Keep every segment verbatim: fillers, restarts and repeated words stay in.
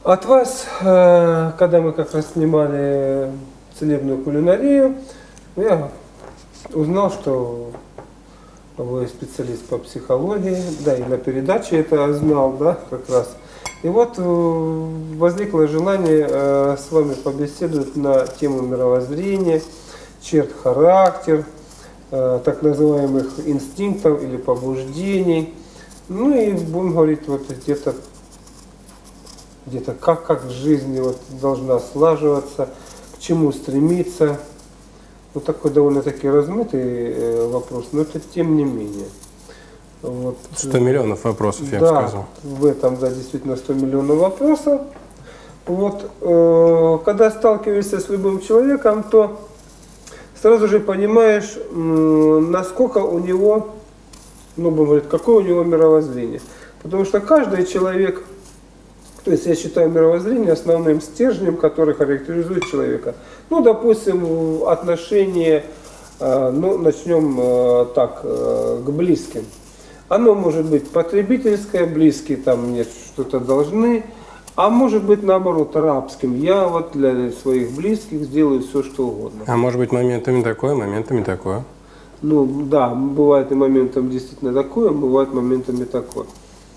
От вас, когда мы как раз снимали целебную кулинарию, я узнал, что вы специалист по психологии, да, и на передаче это знал, да, как раз. И вот возникло желание с вами побеседовать на тему мировоззрения, черт характера, так называемых инстинктов или побуждений. Ну и будем говорить вот где-то, где-то как, как в жизни вот должна слаживаться, к чему стремиться. Вот такой довольно-таки размытый вопрос, но это тем не менее. Вот. сто миллионов вопросов, я да, бы сказал. В этом, да, действительно сто миллионов вопросов. Вот, э, когда сталкиваешься с любым человеком, то сразу же понимаешь, э, насколько у него, ну, будем говорить, какое у него мировоззрение. Потому что каждый человек, то есть я считаю мировоззрение основным стержнем, который характеризует человека. Ну, допустим, отношение, э, ну, начнем э, так, э, к близким. Оно может быть потребительское, близкие там мне что-то должны, а может быть наоборот рабским. Я вот для своих близких сделаю все, что угодно. А может быть моментами такое, моментами такое? Ну да, бывает и моментом действительно такое, бывает моментами такое.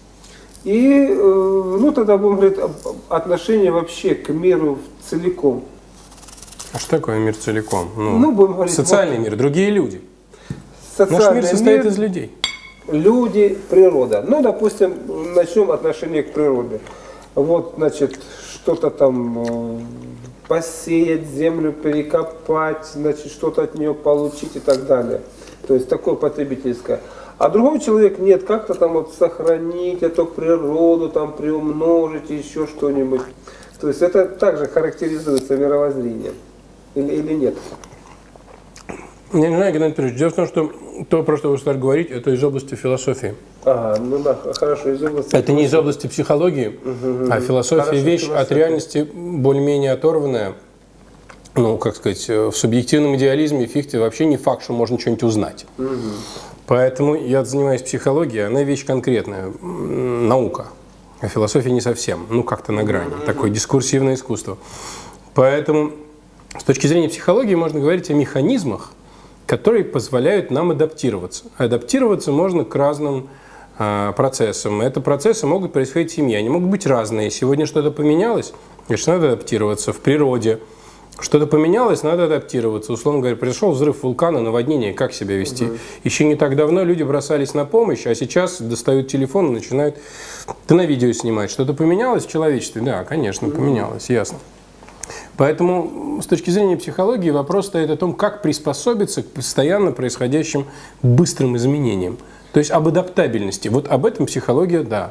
И э, ну тогда будем говорить отношение вообще к миру целиком. А что такое мир целиком? Ну, ну будем говорить, социальный вот, мир, другие люди. Наш мир состоит мир, из людей. Люди, природа. Ну, допустим, начнем отношение к природе. Вот, значит, что-то там э, посеять, землю перекопать, значит, что-то от нее получить и так далее. То есть такое потребительское. А другой человек нет, как-то там вот сохранить эту природу, там приумножить, еще что-нибудь. То есть это также характеризуется мировоззрением. Или, или нет? Я не знаю, Геннадий Петрович, дело в том, что то, про что вы стали говорить, это из области философии. Ага, ну да, хорошо, из области Это не из области психологии, угу, а философия хорошо, вещь философия. От реальности более-менее оторванная. Ну, как сказать, в субъективном идеализме Фихте вообще не факт, что можно что-нибудь узнать. Угу. Поэтому я занимаюсь психологией, она вещь конкретная, наука. А философия не совсем, ну как-то на грани, угу. Такое дискурсивное искусство. Поэтому с точки зрения психологии можно говорить о механизмах, которые позволяют нам адаптироваться. Адаптироваться можно к разным э, процессам. Это процессы могут происходить в семье, они могут быть разные. Сегодня что-то поменялось, значит, надо адаптироваться. В природе что-то поменялось, надо адаптироваться. Условно говоря, произошел взрыв вулкана, наводнение, как себя вести? Угу. Еще не так давно люди бросались на помощь, а сейчас достают телефон и начинают да на видео снимать. Что-то поменялось в человечестве? Да, конечно, поменялось, ясно. Поэтому с точки зрения психологии вопрос стоит о том, как приспособиться к постоянно происходящим быстрым изменениям. То есть об адаптабельности. Вот об этом психология, да.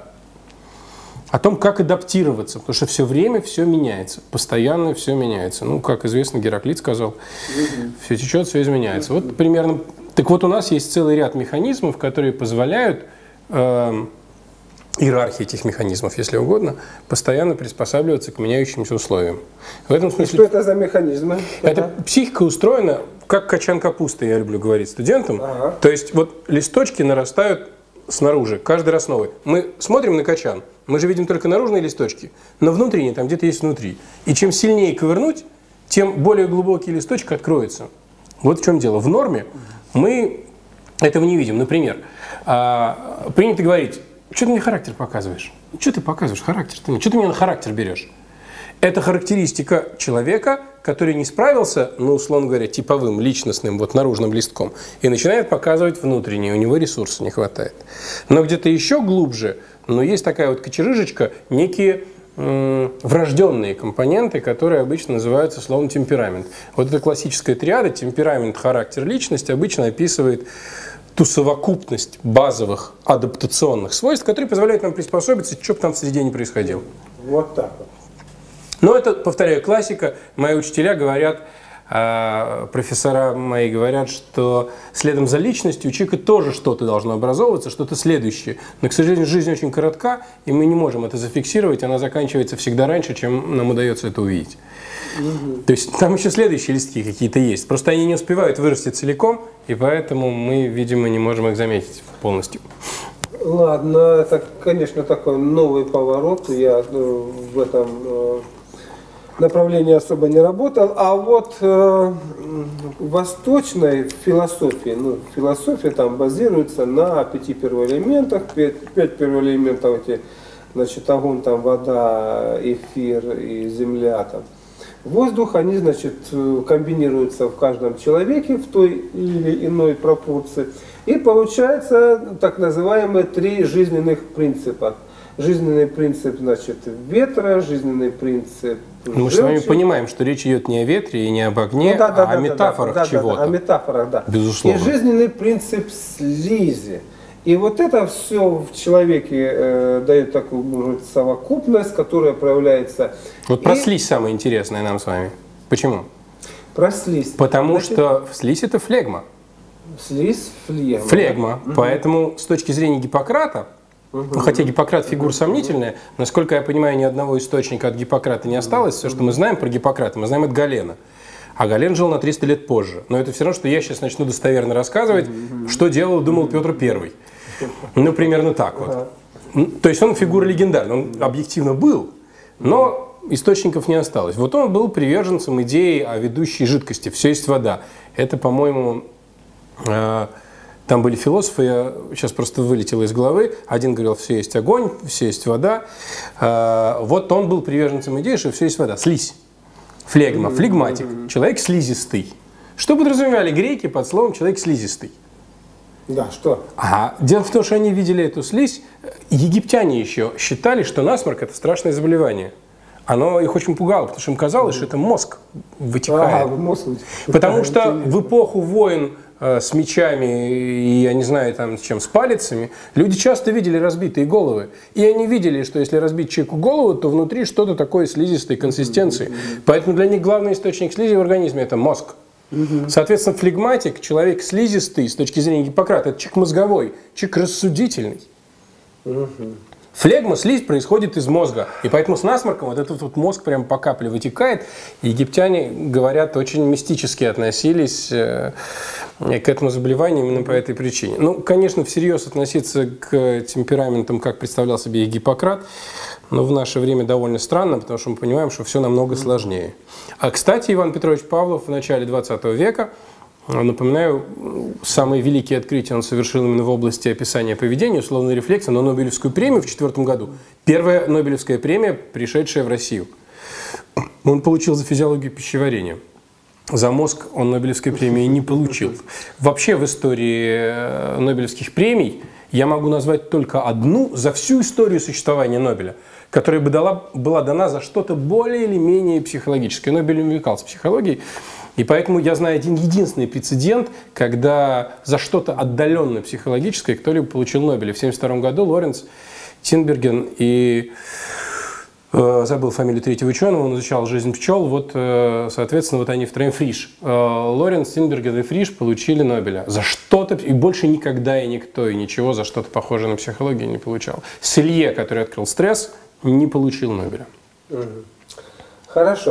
О том, как адаптироваться, потому что все время все меняется, постоянно все меняется. Ну, как известно, Гераклит сказал, все течет, все изменяется. Вот примерно. Так вот, у нас есть целый ряд механизмов, которые позволяют э, иерархии этих механизмов, если угодно, постоянно приспосабливаться к меняющимся условиям. В этом смысле, что это за механизмы? Это психика устроена как качан капусты, я люблю говорить студентам. Ага. То есть вот листочки нарастают снаружи, каждый раз новый. Мы смотрим на качан, мы же видим только наружные листочки, но внутренние там где-то есть внутри. И чем сильнее ковырнуть, тем более глубокий листочек откроется. Вот в чем дело. В норме мы этого не видим. Например, принято говорить: что ты мне характер показываешь? Что ты показываешь характер? Что ты мне на характер берешь? Это характеристика человека, который не справился, ну, условно говоря, типовым, личностным, вот наружным листком, и начинает показывать внутренний, у него ресурса не хватает. Но где-то еще глубже, но есть такая вот кочерыжечка, некие м- врожденные компоненты, которые обычно называются словом темперамент. Вот эта классическая триада, темперамент, характер, личность, обычно описывает ту совокупность базовых адаптационных свойств, которые позволяют нам приспособиться, что бы там в среде не происходило. Вот так вот. Но это, повторяю, классика. Мои учителя говорят, профессора мои говорят, что следом за личностью у человека тоже что-то должно образовываться, что-то следующее. Но, к сожалению, жизнь очень коротка, и мы не можем это зафиксировать, она заканчивается всегда раньше, чем нам удается это увидеть. Угу. То есть там еще следующие листки какие-то есть, просто они не успевают вырасти целиком, и поэтому мы, видимо, не можем их заметить полностью. Ладно, это, конечно, такой новый поворот. Я ну, в этом э, направлении особо не работал. А вот э, в восточной философии, ну, философия там базируется на пяти первоэлементах. Пять, пять первоэлементов эти, значит, огонь, там, вода, эфир и земля, там. Воздух, они, значит, комбинируются в каждом человеке в той или иной пропорции. И получается так называемые три жизненных принципа. Жизненный принцип, значит, ветра, жизненный принцип желчи. Мы с вами понимаем, что речь идет не о ветре и не об огне, ну, да, да, а да, о метафорах да, да, чего-то. Да, да, о метафорах, да. Безусловно. И жизненный принцип слизи. И вот это все в человеке э, дает такую, может, совокупность, которая проявляется. Вот про и... слизь самое интересное нам с вами. Почему? Про слизь. Потому Значит, что слизь это флегма. Слизь флегма. Флегма. Угу. Поэтому с точки зрения Гиппократа, угу. ну, хотя Гиппократ фигура сомнительная, насколько я понимаю, ни одного источника от Гиппократа не осталось. Все, что мы знаем про Гиппократа, мы знаем от Галена. А Гален жил на триста лет позже. Но это все равно, что я сейчас начну достоверно рассказывать, угу. что делал, думал Петр Первый. Ну, примерно так вот. То есть он фигура легендарная, он объективно был, но источников не осталось. Вот он был приверженцем идеи о ведущей жидкости. Все есть вода. Это, по-моему, э, там были философы, я сейчас просто вылетело из головы. Один говорил, все есть огонь, все есть вода. Э, вот он был приверженцем идеи, что все есть вода. Слизь. Флегма, флегматик. Человек слизистый. Что подразумевали греки под словом «человек слизистый»? Да, что? А дело в том, что они видели эту слизь. Египтяне еще считали, что насморк – это страшное заболевание. Оно их очень пугало, потому что им казалось, что это мозг вытекает. А, мозг вытекает. Потому что в эпоху войн э, с мечами и, я не знаю, там, с чем, с палицами, люди часто видели разбитые головы. И они видели, что если разбить человеку голову, то внутри что-то такое слизистой консистенции. Поэтому для них главный источник слизи в организме – это мозг. Угу. Соответственно, флегматик, человек слизистый с точки зрения Гиппократа, это человек мозговой, человек рассудительный. Угу. Флегма, слизь происходит из мозга. И поэтому с насморком вот этот вот мозг прям по капле вытекает. И египтяне, говорят, очень мистически относились э, к этому заболеванию именно по этой причине. Ну, конечно, всерьез относиться к темпераментам, как представлял себе Гиппократ, но в наше время довольно странно, потому что мы понимаем, что все намного сложнее. А, кстати, Иван Петрович Павлов в начале двадцатого века, напоминаю, самые великие открытия он совершил именно в области описания поведения, условной рефлексии, на Нобелевскую премию в две тысячи четвёртом году. Первая Нобелевская премия, пришедшая в Россию. Он получил за физиологию пищеварения. За мозг он Нобелевской премии не получил. Вообще в истории Нобелевских премий я могу назвать только одну за всю историю существования Нобеля, которая бы дала, была дана за что-то более или менее психологическое. Нобель увлекался психологией, и поэтому я знаю один единственный прецедент, когда за что-то отдаленно психологическое кто-либо получил Нобеля. В тысяча девятьсот семьдесят втором году Лоренц Тинберген и... забыл фамилию третьего ученого, он изучал жизнь пчел, вот, соответственно, вот они втроем, Фриш. Лоренц, Тинберген и Фриш получили Нобеля за что-то, и больше никогда и никто, и ничего за что-то похожее на психологию не получал. Селье, который открыл стресс, не получил Нобеля. Хорошо.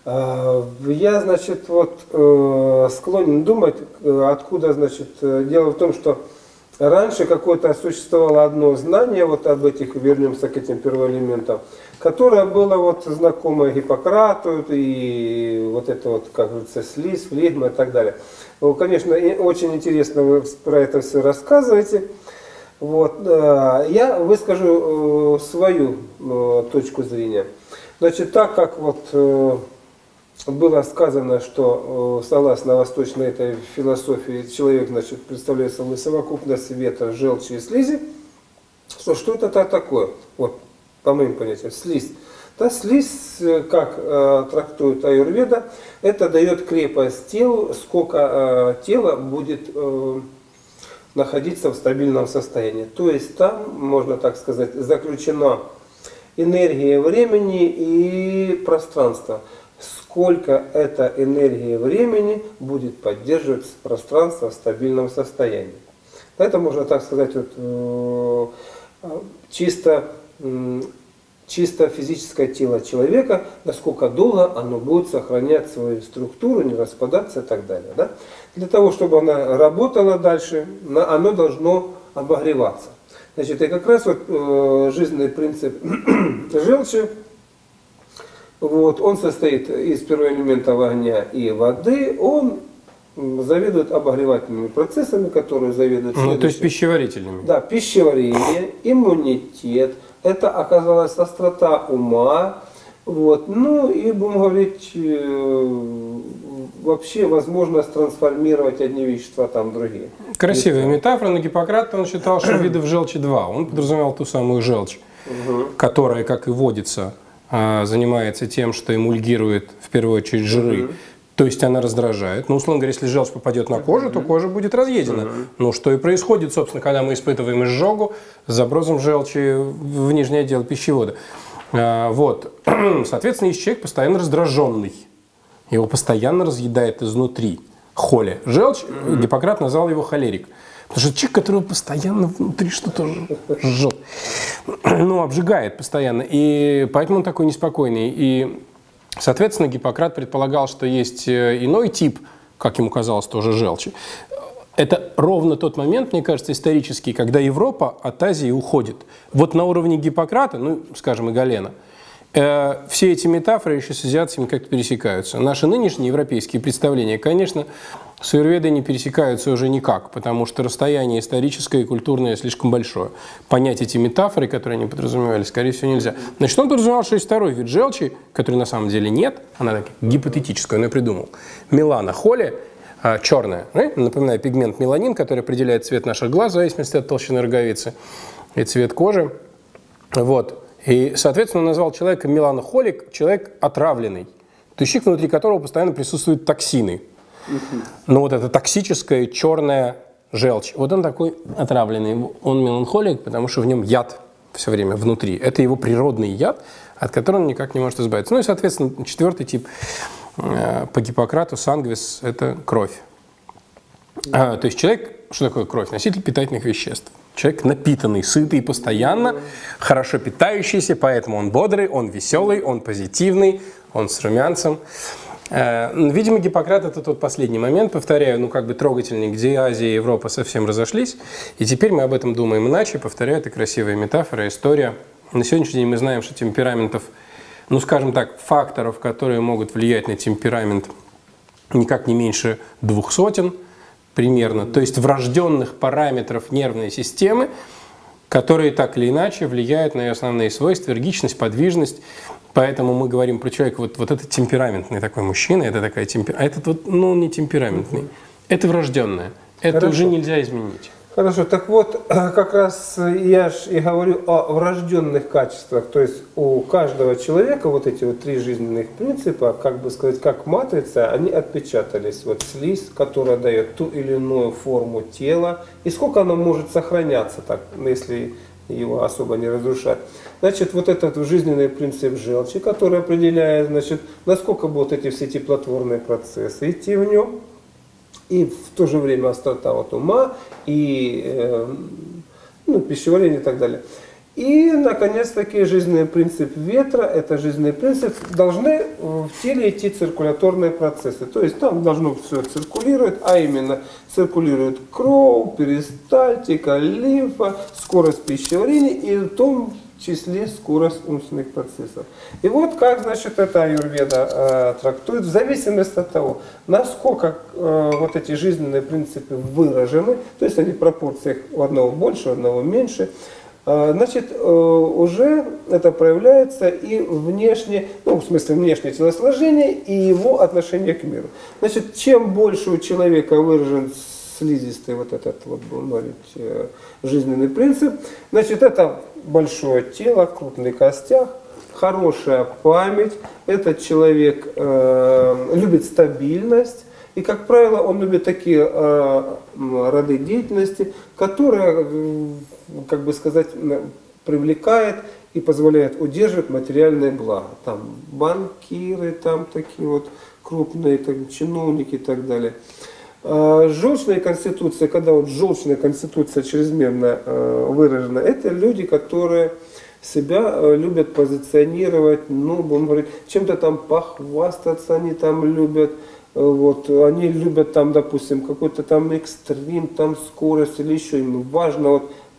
Я, значит, вот склонен думать, откуда, значит, дело в том, что раньше какое-то существовало одно знание, вот об этих, вернемся к этим первоэлементам, которое было вот знакомо Гиппократу, и вот это вот, как говорится, слизь, флегма и так далее. Ну, конечно, очень интересно вы про это все рассказываете. Вот. Я выскажу свою точку зрения. Значит, так как вот было сказано, что согласно восточной этой философии человек, значит, представляет собой совокупность ветра, желчи и слизи, что, что это такое? Вот, по моим понятиям, слизь. Да, слизь, как э, трактует аюрведа, это дает крепость телу, сколько э, тело будет э, находиться в стабильном состоянии. То есть там, можно так сказать, заключена энергия времени и пространства. Сколько эта энергия времени будет поддерживать пространство в стабильном состоянии. Это можно так сказать вот, чисто, чисто физическое тело человека, насколько долго оно будет сохранять свою структуру, не распадаться и так далее. Да? Для того, чтобы она работала дальше, оно должно обогреваться. Значит, и как раз вот э, жизненный принцип желчи, вот, он состоит из первоэлементов огня и воды, он заведует обогревательными процессами, которые заведуют... Ну, то есть пищеварительными. Да, пищеварение, иммунитет, это оказалась острота ума, вот, ну и, будем говорить, э, вообще возможность трансформировать одни вещества там в другие. Красивая метафора, но Гиппократ, он считал, что видов желчи два. Он подразумевал ту самую желчь, угу. которая, как и водится, занимается тем, что эмульгирует в первую очередь жиры. Угу. То есть она раздражает. Ну, условно говоря, если желчь попадет на кожу, то кожа будет разъедена. Uh-huh. Ну, что и происходит, собственно, когда мы испытываем изжогу с забросом желчи в нижний отдел пищевода. А, вот. Соответственно, есть человек постоянно раздраженный. Его постоянно разъедает изнутри. Холя. Желчь, uh-huh. Гиппократ назвал его холерик. Потому что человек, которого постоянно внутри что-то жжет. Ну, обжигает постоянно. И поэтому он такой неспокойный. И соответственно, Гиппократ предполагал, что есть иной тип, как ему казалось, тоже желчи. Это ровно тот момент, мне кажется, исторический, когда Европа от Азии уходит. Вот на уровне Гиппократа, ну, скажем, и Галена, э, все эти метафоры еще с азиатскими как-то пересекаются. Наши нынешние европейские представления, конечно, с аюрведой не пересекаются уже никак, потому что расстояние историческое и культурное слишком большое. Понять эти метафоры, которые они подразумевали, скорее всего, нельзя. Значит, он подразумевал, что есть второй вид желчи, который на самом деле нет, она так гипотетическая, он ее придумал. Меланохолия, черная, напоминаю, пигмент меланин, который определяет цвет наших глаз в зависимости от толщины роговицы и цвет кожи. Вот. И, соответственно, он назвал человека меланохолик, человек отравленный, то есть человек, внутри которого постоянно присутствуют токсины. Но вот эта токсическая черная желчь, вот он такой отравленный, он меланхолик, потому что в нем яд все время внутри. Это его природный яд, от которого он никак не может избавиться. Ну и, соответственно, четвертый тип э, по Гиппократу, сангвис, это кровь. А, то есть человек, что такое кровь? Носитель питательных веществ. Человек напитанный, сытый постоянно, хорошо питающийся, поэтому он бодрый, он веселый, он позитивный, он с румянцем. Видимо, Гиппократ — это тот последний момент, повторяю, ну как бы трогательный, где Азия и Европа совсем разошлись, и теперь мы об этом думаем иначе, повторяю, это красивая метафора, история. На сегодняшний день мы знаем, что темпераментов, ну скажем так, факторов, которые могут влиять на темперамент, никак не меньше двух сотен примерно, то есть врожденных параметров нервной системы, которые так или иначе влияют на ее основные свойства, энергичность, подвижность. Поэтому мы говорим про человека, вот, вот это темпераментный такой мужчина, это такая темпер... а этот вот, ну, не темпераментный. Угу. Это врожденное. Это Хорошо. Уже нельзя изменить. Хорошо, так вот, как раз я же и говорю о врожденных качествах. То есть у каждого человека вот эти вот три жизненных принципа, как бы сказать, как матрица, они отпечатались. Вот слизь, которая дает ту или иную форму тела, и сколько она может сохраняться, так, если его особо не разрушать. Значит, вот этот жизненный принцип желчи, который определяет, значит, насколько будут эти все теплотворные процессы идти в нем, и в то же время острота вот ума, и э, ну, пищеварение и так далее. И, наконец-таки, жизненный принцип ветра, это жизненный принцип, должны в теле идти циркуляторные процессы. То есть там должно все циркулировать, а именно циркулирует кровь, перистальтика, лимфа, скорость пищеварения и в том числе скорость умственных процессов. И вот как, значит, эта аюрведа э, трактует, в зависимости от того, насколько э, вот эти жизненные принципы выражены, то есть они в пропорциях у одного больше, у одного меньше, значит, уже это проявляется и внешне, ну, в смысле, внешнее телосложение и его отношение к миру. Значит, чем больше у человека выражен слизистый вот этот вот, будем говорить, жизненный принцип, значит, это большое тело, крупный костяк, хорошая память, этот человек э, любит стабильность, и, как правило, он любит такие э, роды деятельности, которые, э, как бы сказать, привлекает и позволяет удерживать материальные блага. Там банкиры, там такие вот крупные там, чиновники и так далее. Э, желчная конституция, когда вот желчная конституция чрезмерно э, выражена, это люди, которые себя э, любят позиционировать, ну, будем говорить, чем-то там похвастаться они там любят. Вот, они любят там, допустим, какой-то там экстрим, там скорость или еще, им важно вот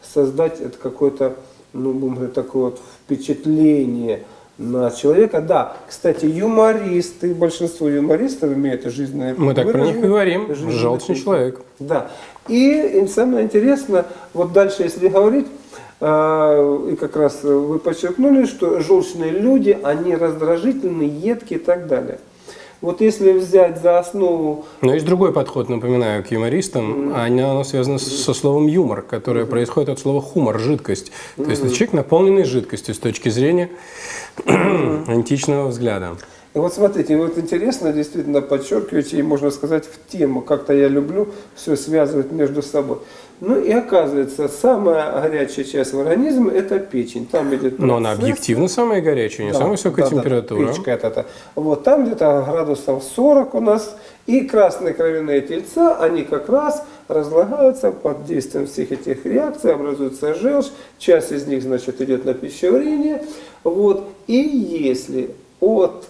создать это какое-то, ну, будем говорить, такое вот впечатление на человека. Да, кстати, юмористы, большинство юмористов имеют жизненные... Мы так про них говорим, желчный человек. Да. И, и самое интересное, вот дальше, если говорить, э, и как раз вы подчеркнули, что желчные люди, они раздражительны, едкие и так далее. Вот если взять за основу... Но есть другой подход, напоминаю, к юмористам. Mm-hmm. Оно, оно связано со словом юмор, которое mm-hmm. происходит от слова хумор, жидкость. Mm-hmm. То есть это человек, наполненный жидкостью с точки зрения mm-hmm. античного взгляда. И вот смотрите, вот интересно, действительно подчеркиваете, и можно сказать в тему, как-то я люблю все связывать между собой. Ну и оказывается, самая горячая часть в организме – это печень. Там идет процесс. Но она объективно самая горячая, не да, самая высокая да, температура. Да, печка это, это. Вот там где-то градусов сорок у нас. И красные кровяные тельца, они как раз разлагаются под действием всех этих реакций, образуется желчь. Часть из них, значит, идет на пищеварение. Вот. И если от,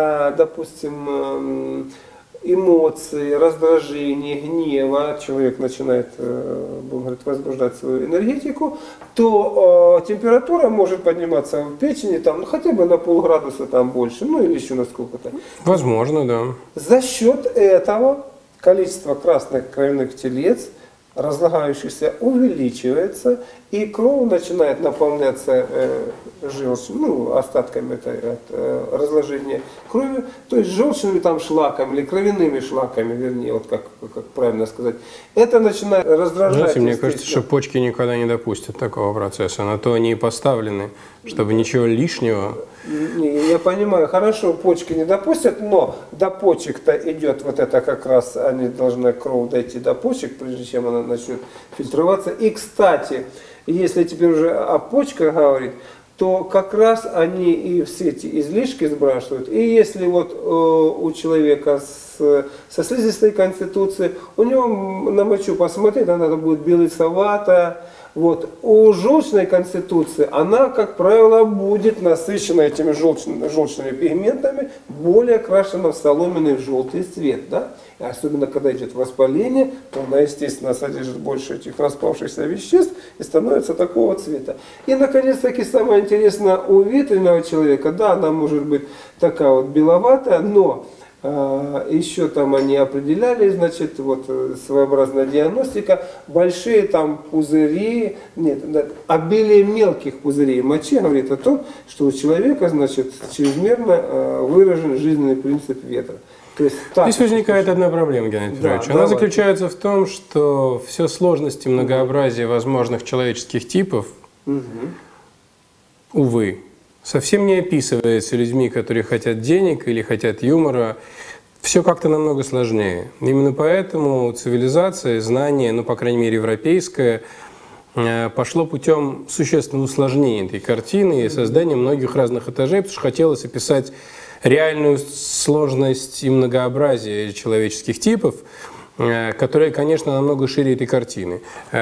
допустим, эмоций, раздражения, гнева, человек начинает, будем говорить, возбуждать свою энергетику, то э, температура может подниматься в печени там, ну, хотя бы на полградуса там больше, ну или еще на сколько-то. Возможно, да. За счет этого количество красных кровяных телец, разлагающихся, увеличивается, и кровь начинает наполняться э, желчью, ну, остатками это, от э, разложения крови, то есть желчными там шлаками или кровяными шлаками, вернее, вот как, как правильно сказать. Это начинает раздражать. Знаете, мне кажется, что почки никогда не допустят такого процесса, на то они и поставлены, чтобы ничего лишнего. Не, я понимаю, хорошо, почки не допустят, но до почек-то идет вот это как раз, они должны кровь дойти до почек, прежде чем она начнет фильтроваться. И, кстати, если теперь уже о почках говорить, то как раз они и все эти излишки сбрасывают. И если вот э, у человека с, со слизистой конституцией, у него на мочу посмотреть, она будет белесоватая. Вот. У желчной конституции она, как правило, будет насыщена этими желчными, желчными пигментами, более окрашена в соломенный в желтый цвет. Да? И особенно, когда идет воспаление, то она, естественно, содержит больше этих распавшихся веществ и становится такого цвета. И, наконец-таки, самое интересное у ветреного человека, да, она может быть такая вот беловатая, но еще там они определяли, значит, вот своеобразная диагностика, большие там пузыри, нет, обилие мелких пузырей мочи говорит о том, что у человека, значит, чрезмерно выражен жизненный принцип ветра. То есть, так, здесь возникает одна проблема, Геннадий Петрович. Да, Она давай. заключается в том, что все сложности и многообразие возможных человеческих типов, угу. увы, совсем не описывается людьми, которые хотят денег или хотят юмора. Все как-то намного сложнее. Именно поэтому цивилизация, знание, ну, по крайней мере, европейское, пошло путем существенного усложнения этой картины и создания многих разных этажей, потому что хотелось описать реальную сложность и многообразие человеческих типов, которые, конечно, намного шире этой картины.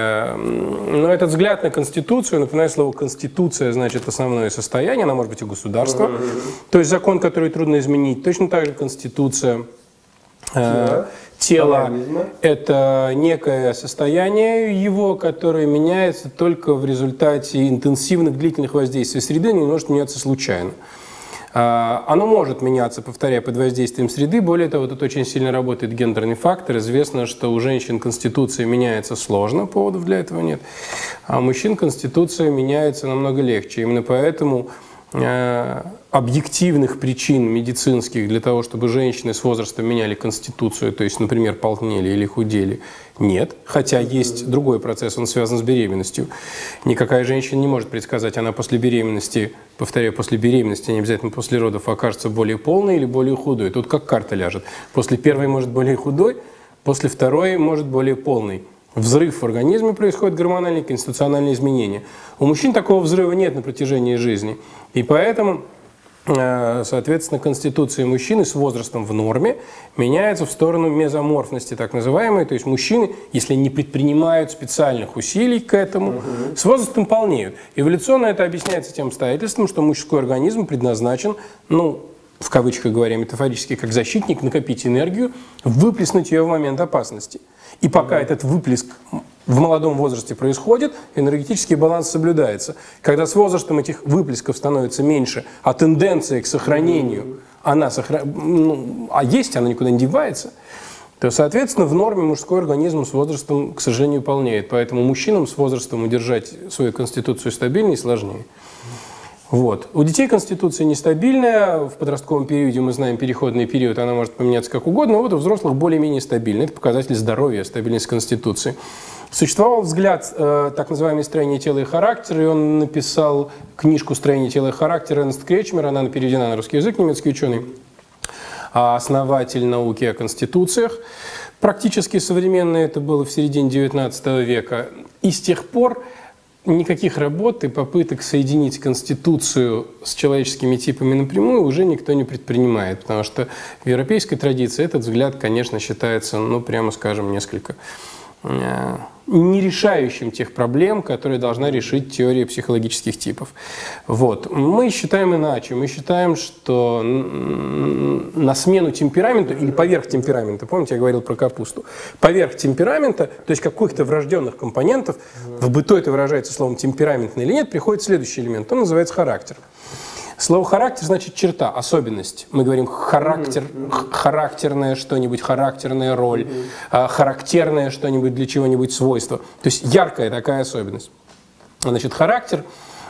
Но этот взгляд на Конституцию, напоминаю, слово «конституция» значит основное состояние, она может быть у государства, то есть закон, который трудно изменить, точно так же Конституция. Тело, тело – это некое состояние его, которое меняется только в результате интенсивных длительных воздействий среды, не может меняться случайно. Оно может меняться, повторяя, под воздействием среды. Более того, тут очень сильно работает гендерный фактор. Известно, что у женщин конституция меняется сложно, поводов для этого нет. А у мужчин конституция меняется намного легче. Именно поэтому э, объективных причин медицинских для того, чтобы женщины с возрастом меняли конституцию, то есть, например, полнели или худели, нет. Хотя есть другой процесс, он связан с беременностью. Никакая женщина не может предсказать, она после беременности, повторяю, после беременности, не обязательно после родов, окажется более полной или более худой. Тут как карта ляжет. После первой может более худой, после второй может более полной. Взрыв в организме происходит, гормональные, конституциональные изменения. У мужчин такого взрыва нет на протяжении жизни. И поэтому, соответственно, конституция мужчины с возрастом в норме меняется в сторону мезоморфности, так называемой. То есть мужчины, если не предпринимают специальных усилий к этому, угу. с возрастом полнеют. Эволюционно это объясняется тем обстоятельством, что мужской организм предназначен, ну, в кавычках говоря, метафорически, как защитник, накопить энергию, выплеснуть ее в момент опасности. И пока угу. этот выплеск в молодом возрасте происходит, энергетический баланс соблюдается. Когда с возрастом этих выплесков становится меньше, а тенденция к сохранению, она сохра... ну, а есть, она никуда не девается, то, соответственно, в норме мужской организм с возрастом, к сожалению, полнеет. Поэтому мужчинам с возрастом удержать свою конституцию стабильной сложнее. Вот. У детей конституция нестабильная, в подростковом периоде, мы знаем, переходный период, она может поменяться как угодно, но вот у взрослых более-менее стабильная. Это показатель здоровья, стабильность конституции. Существовал взгляд, э, так называемое строение тела и характера, и он написал книжку «Строение тела и характера» Эрнст Кречмер, она переведена на русский язык, немецкий ученый, основатель науки о конституциях. Практически современно это было в середине девятнадцатого века. И с тех пор никаких работ и попыток соединить конституцию с человеческими типами напрямую уже никто не предпринимает, потому что в европейской традиции этот взгляд, конечно, считается, ну, прямо скажем, несколько э, не решающим тех проблем, которые должна решить теория психологических типов. Вот. Мы считаем иначе. Мы считаем, что на смену темпераменту или поверх темперамента, помните, я говорил про капусту, поверх темперамента, то есть каких-то врожденных компонентов, в быту это выражается словом темпераментный или нет, приходит следующий элемент, он называется характер. Слово «характер» значит черта, особенность. Мы говорим характер, характерное что-нибудь, характерная роль, характерное что-нибудь для чего-нибудь свойство. То есть яркая такая особенность. Значит, характер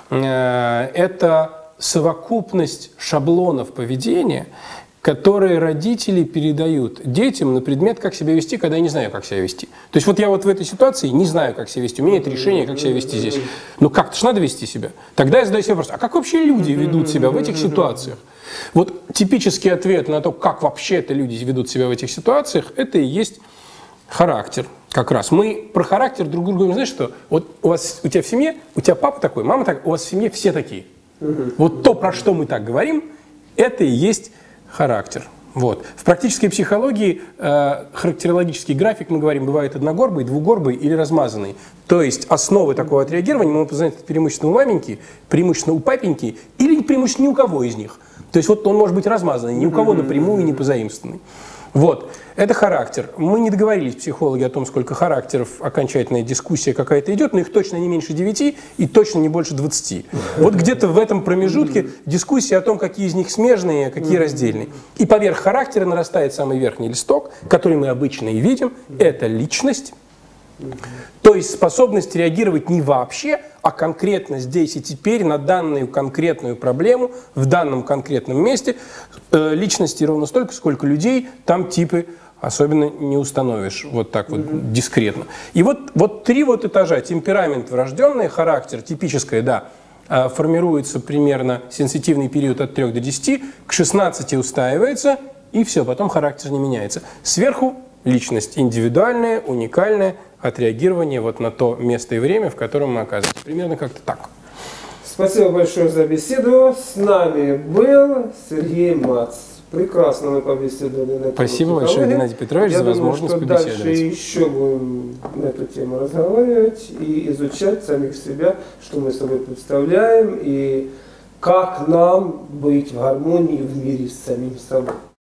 э, – это совокупность шаблонов поведения, которые родители передают детям на предмет, как себя вести, когда я не знаю, как себя вести. То есть вот я вот в этой ситуации не знаю, как себя вести, у меня нет решения, как себя вести здесь. Но как-то же надо вести себя. Тогда я задаю себе вопрос, а как вообще люди ведут себя в этих ситуациях? Вот типический ответ на то, как вообще-то люди ведут себя в этих ситуациях, это и есть характер. Как раз мы про характер друг другу говорим, знаешь что, вот у вас, у тебя в семье, у тебя папа такой, мама такая, у вас в семье все такие. Вот то, про что мы так говорим, это и есть характер. Вот. В практической психологии э, характерологический график, мы говорим, бывает одногорбый, двугорбый или размазанный. То есть основы такого отреагирования мы познаем преимущественно у маменьки, преимущественно у папеньки или преимущественно ни у кого из них. То есть вот он может быть размазанный, ни у кого напрямую не позаимствованный. Вот. Это характер. Мы не договорились, психологи, о том, сколько характеров, окончательная дискуссия какая-то идет, но их точно не меньше девяти и точно не больше двадцати. Вот где-то в этом промежутке дискуссия о том, какие из них смежные, какие раздельные. И поверх характера нарастает самый верхний листок, который мы обычно и видим. Это личность. То есть способность реагировать не вообще, а конкретно здесь и теперь на данную конкретную проблему в данном конкретном месте. Э, личности ровно столько, сколько людей, там типы особенно не установишь вот так вот mm-hmm. дискретно. И вот, вот три вот этажа: темперамент врожденный, характер типическое, да, э, формируется примерно сенситивный период от трёх до десяти, к шестнадцати устаивается, и все, потом характер не меняется. Сверху личность индивидуальная, уникальная, отреагирование вот на то место и время, в котором мы оказываемся. Примерно как-то так. Спасибо большое за беседу. С нами был Сергей Мац. Прекрасно мы побеседовали на эту Спасибо большое, Геннадий Петрович, Я за думаю, возможность что побеседовать. Дальше еще будем на эту тему разговаривать и изучать самих себя, что мы собой представляем и как нам быть в гармонии в мире с самим собой.